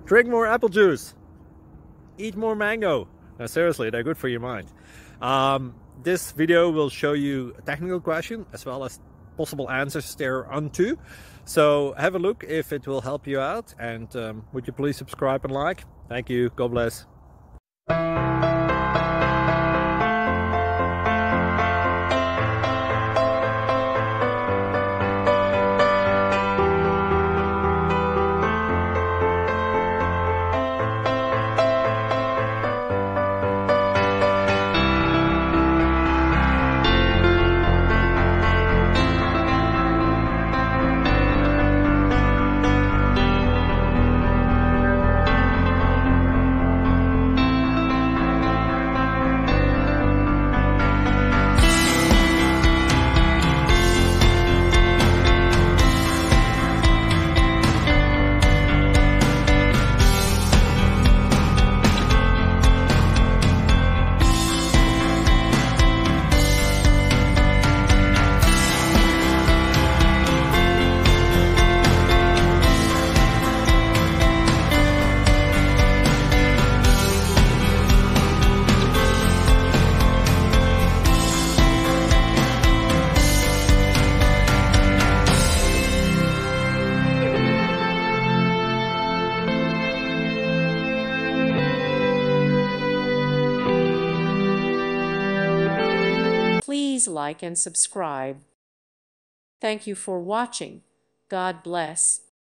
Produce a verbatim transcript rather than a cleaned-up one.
Drink more apple juice. Eat more mango. No, seriously, they're good for your mind. Um, this video will show you a technical question as well as possible answers thereunto. So have a look if it will help you out, and um, would you please subscribe and like? Thank you. God bless. Please like and subscribe. Thank you for watching. God bless.